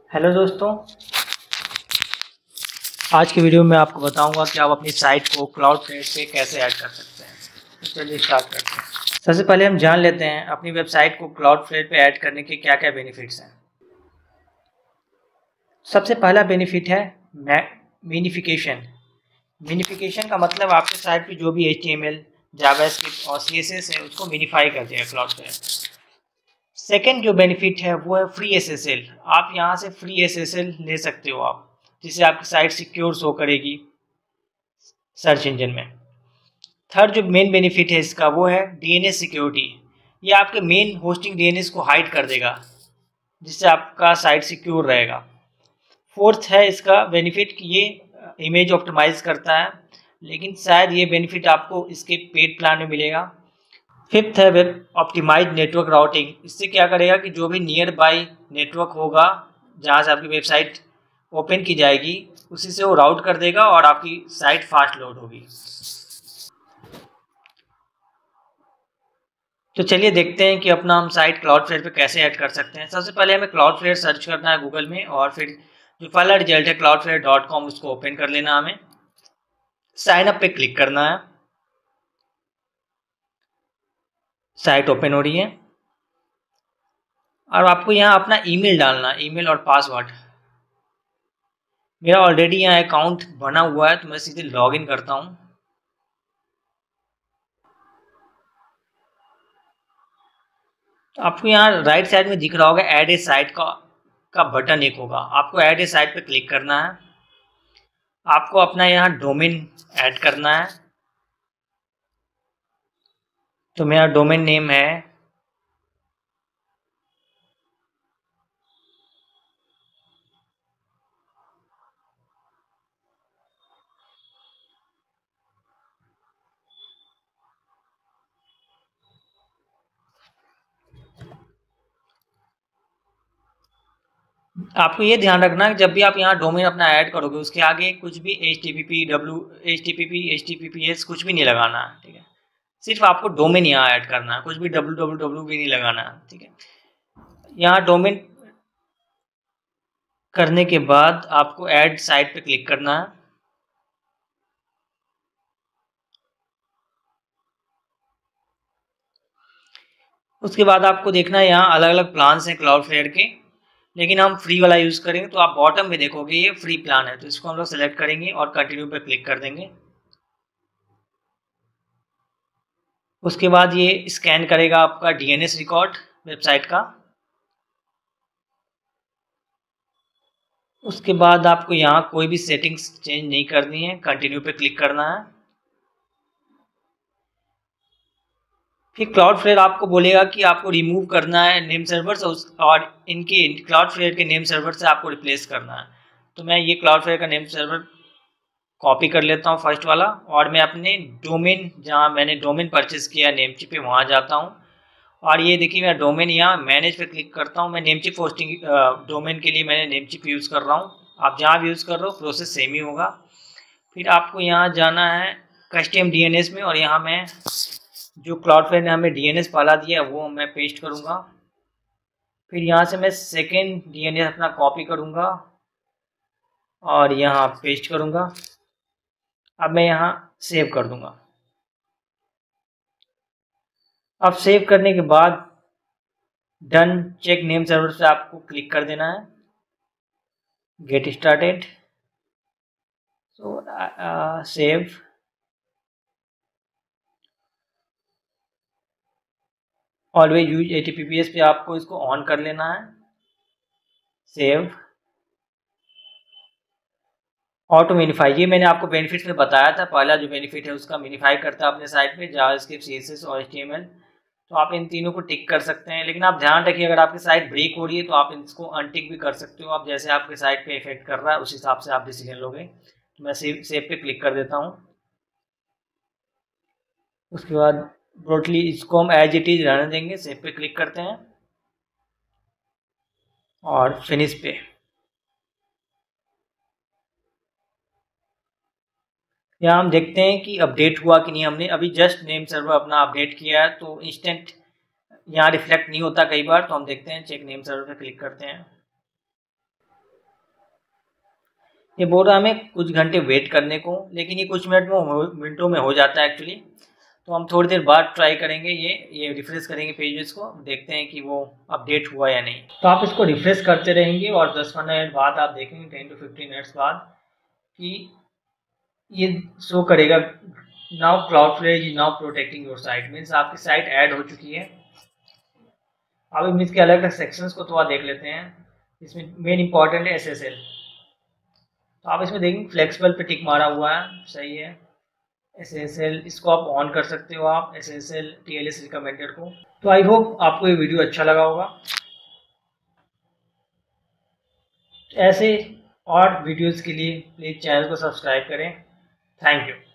Hello दोस्तों, आज की वीडियो में आपको बताऊंगा कि आप अपनी साइट को क्लाउडफ्लेयर पे कैसे ऐड कर सकते हैं। तो चलिए स्टार्ट करते हैं। सबसे पहले हम जान लेते हैं अपनी वेबसाइट को क्लाउडफ्लेयर पे ऐड करने के क्या क्या बेनिफिट्स हैं। सबसे पहला बेनिफिट है मिनिफिकेशन। मिनिफिकेशन का मतलब आपके साइट पे जो भी HTML, जावास्क्रिप्ट और CSS है उसको मिनिफाई कर देगा क्लाउडफ्लेयर। सेकेंड जो बेनिफिट है वो है फ्री SSL। आप यहाँ से फ्री SSL ले सकते हो आप, जिससे आपकी साइट सिक्योर शो करेगी सर्च इंजन में। थर्ड जो मेन बेनिफिट है इसका वो है DNS सिक्योरिटी। ये आपके मेन होस्टिंग DNS को हाइड कर देगा, जिससे आपका साइट सिक्योर रहेगा। फोर्थ है इसका बेनिफिट कि ये इमेज ऑप्टिमाइज करता है, लेकिन शायद ये बेनिफिट आपको इसके पेड प्लान में मिलेगा। फिफ्थ है वेब ऑप्टिमाइज नेटवर्क राउटिंग। इससे क्या करेगा कि जो भी नियर बाई नेटवर्क होगा जहाँ से आपकी वेबसाइट ओपन की जाएगी, उसी से वो राउट कर देगा और आपकी साइट फास्ट लोड होगी। तो चलिए देखते हैं कि अपना हम साइट क्लाउडफ्लेयर पे कैसे ऐड कर सकते हैं। सबसे पहले हमें क्लाउडफ्लेयर सर्च करना है गूगल में, और फिर जो पहला रिजल्ट है cloudflare.com उसको ओपन कर लेना। हमें साइन अप पे क्लिक करना है। साइट ओपन हो रही है और आपको यहाँ अपना ईमेल डालना, ईमेल और पासवर्ड। मेरा ऑलरेडी यहाँ अकाउंट बना हुआ है तो मैं सीधे लॉग इन करता हूँ। आपको यहाँ राइट साइड में दिख रहा होगा ऐड ए साइट का बटन एक होगा। आपको ऐड ए साइट पे क्लिक करना है। आपको अपना यहाँ डोमेन ऐड करना है। तो मेरा डोमेन नेम है आपको ये ध्यान रखना कि जब भी आप यहाँ डोमेन अपना ऐड करोगे उसके आगे कुछ भी HTTPS कुछ भी नहीं लगाना है, ठीक है। सिर्फ आपको डोमेन यहाँ ऐड करना है, कुछ भी www भी नहीं लगाना है, ठीक है। यहाँ डोमेन करने के बाद आपको ऐड साइट पे क्लिक करना है। उसके बाद आपको देखना है यहाँ अलग अलग प्लान्स हैं क्लाउडफ्लेयर के, लेकिन हम फ्री वाला यूज़ करेंगे। तो आप बॉटम में देखोगे ये फ्री प्लान है, तो इसको हम लोग सेलेक्ट करेंगे और कंटिन्यू पे क्लिक कर देंगे। उसके बाद ये स्कैन करेगा आपका DNS रिकॉर्ड वेबसाइट का। उसके बाद आपको यहाँ कोई भी सेटिंग्स चेंज नहीं करनी है, कंटिन्यू पे क्लिक करना है। फिर क्लाउडफ्लेयर आपको बोलेगा कि आपको रिमूव करना है नेम सर्वर से और इनके क्लाउडफ्लेयर के नेम सर्वर से आपको रिप्लेस करना है। तो मैं ये क्लाउडफ्लेयर का नेम सर्वर कॉपी कर लेता हूँ फर्स्ट वाला, और मैं अपने डोमेन जहाँ मैंने डोमेन परचेस किया नेमचिप पे वहाँ जाता हूँ। और ये देखिए मैं डोमेन यहाँ मैनेज पे क्लिक करता हूँ। मैं नेमचिप होस्टिंग डोमेन के लिए मैंने नेमचिप यूज़ कर रहा हूँ। आप जहाँ भी यूज़ कर रहे हो प्रोसेस सेम ही होगा। फिर आपको यहाँ जाना है कस्टम DNS में, और यहाँ मैं जो क्लाउडफ्लेयर ने हमें DNS पाला दिया है वो मैं पेस्ट करूँगा। फिर यहाँ से मैं सेकेंड DNS अपना कॉपी करूँगा और यहाँ पेस्ट करूँगा। अब मैं यहाँ सेव कर दूँगा। अब सेव करने के बाद डन चेक नेम सर्वर से आपको क्लिक कर देना है, get started. So save. Always use HTTPS पे आपको इसको ऑन कर लेना है। सेव। ऑटो मिनिफाई, ये मैंने आपको बेनिफिट्स में बताया था। पहला जो बेनिफिट है उसका मिनिफाई करता है अपने साइट पे जावास्क्रिप्ट, CSS और HTML। तो आप इन तीनों को टिक कर सकते हैं, लेकिन आप ध्यान रखिए अगर आपकी साइट ब्रेक हो रही है तो आप इसको अनटिक भी कर सकते हो। आप जैसे आपकी साइट पे इफेक्ट कर रहा है उस हिसाब से आप डिसीजन लोगे। तो मैं सेव पे क्लिक कर देता हूँ। उसके बाद ब्रोडली इसको हम एज इट इज रहने देंगे। सेव पे क्लिक करते हैं और फिनिश पे। यहाँ हम देखते हैं कि अपडेट हुआ कि नहीं। हमने अभी जस्ट नेम सर्वर अपना अपडेट किया है तो इंस्टेंट यहाँ रिफ्लेक्ट नहीं होता कई बार। तो हम देखते हैं, चेक नेम सर्वर पे क्लिक करते हैं। ये बोल रहा है हमें कुछ घंटे वेट करने को, लेकिन ये कुछ मिनटों में हो जाता है एक्चुअली। तो हम थोड़ी देर बाद ट्राई करेंगे, ये रिफ्रेश करेंगे पेजेस को, देखते हैं कि वो अपडेट हुआ या नहीं। तो आप इसको रिफ्रेश करते रहेंगे और 10-15 मिनट बाद आप देखेंगे, 10 to 15 मिनट्स बाद, कि ये शो करेगा now Cloudflare is now protecting your site, means आपकी साइट ऐड हो चुकी है। अब मीन्स के अलग अलग सेक्शंस को थोड़ा देख लेते हैं। इसमें मेन इंपॉर्टेंट है SSL। तो आप इसमें देखेंगे फ्लेक्सिबल पे टिक मारा हुआ है, सही है। SSL इसको आप ऑन कर सकते हो, आप SSL TLS रिकमेंडेड को। तो आई होप आपको ये वीडियो अच्छा लगा होगा। ऐसे और वीडियोस के लिए प्लीज़ चैनल को सब्सक्राइब करें। Thank you.